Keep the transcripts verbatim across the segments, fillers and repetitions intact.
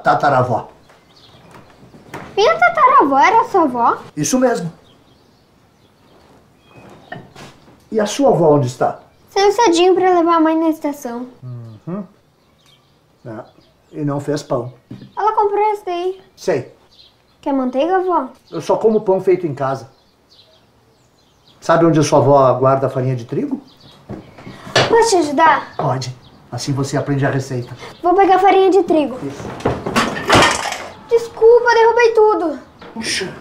tataravó. Minha tataravó era sua avó? Isso mesmo. E a sua avó onde está? Saiu cedinho pra levar a mãe na estação. Uhum. Ah, e não fez pão. Ela comprou esse daí. Sei. Quer manteiga, avó? Eu só como pão feito em casa. Sabe onde a sua avó guarda a farinha de trigo? Posso te ajudar? Pode. Assim você aprende a receita. Vou pegar farinha de trigo. Isso. Desculpa, derrubei tudo. Puxa.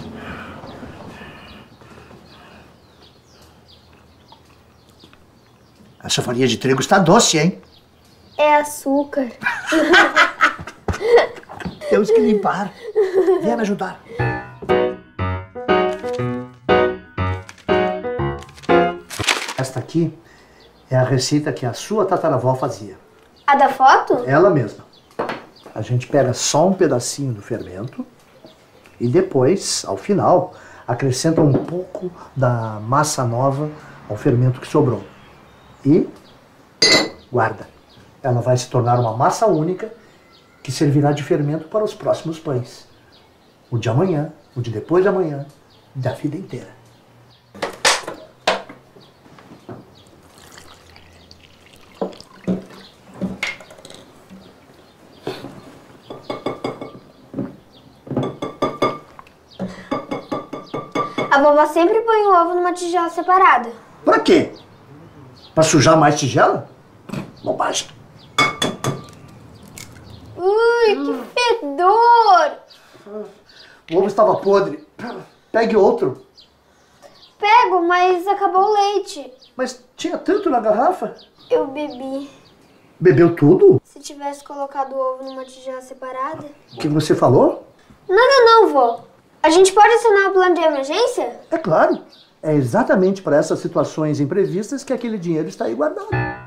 Essa farinha de trigo está doce, hein? É açúcar. Temos que limpar. Venha me ajudar. Esta aqui é a receita que a sua tataravó fazia. A da foto? Ela mesma. A gente pega só um pedacinho do fermento e depois, ao final, acrescenta um pouco da massa nova ao fermento que sobrou. E guarda. Ela vai se tornar uma massa única que servirá de fermento para os próximos pães. O de amanhã, o de depois de amanhã, da vida inteira. A vovó sempre põe o ovo numa tigela separada. Pra quê? Pra sujar mais tigela? Bobagem. Ui, que fedor! O ovo estava podre. Pegue outro. Pego, mas acabou o leite. Mas tinha tanto na garrafa. Eu bebi. Bebeu tudo? Se tivesse colocado o ovo numa tigela separada... O que você falou? Nada não, vó. A gente pode assinar o plano de emergência? É claro. É exatamente para essas situações imprevistas que aquele dinheiro está aí guardado.